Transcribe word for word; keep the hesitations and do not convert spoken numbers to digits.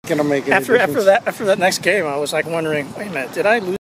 gonna make any after difference. after that after that next game, I was like wondering, wait a minute, did I lose?